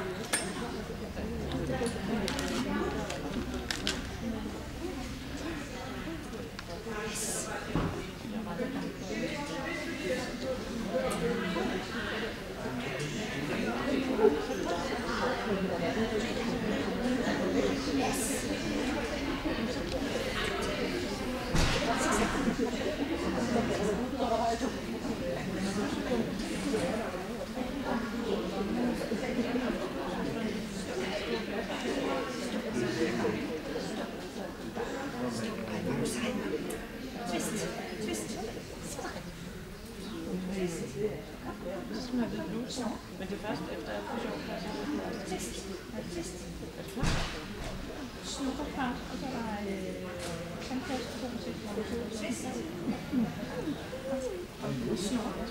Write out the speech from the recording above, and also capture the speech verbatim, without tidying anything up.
Men det er først efter at fusion test. Test. Er du klar? Snukkerfart, og så er der tandkast, og så er der test. Og snor.